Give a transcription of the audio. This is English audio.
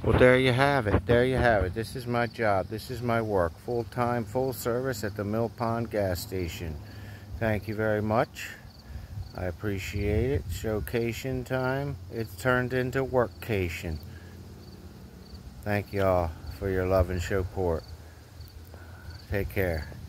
Well, there you have it. There you have it. This is my job. This is my work. Full-time, full service at the Mill Pond gas station. Thank you very much. I appreciate it. Showcation time. It's turned into workcation. Thank you all for your love and support. Take care.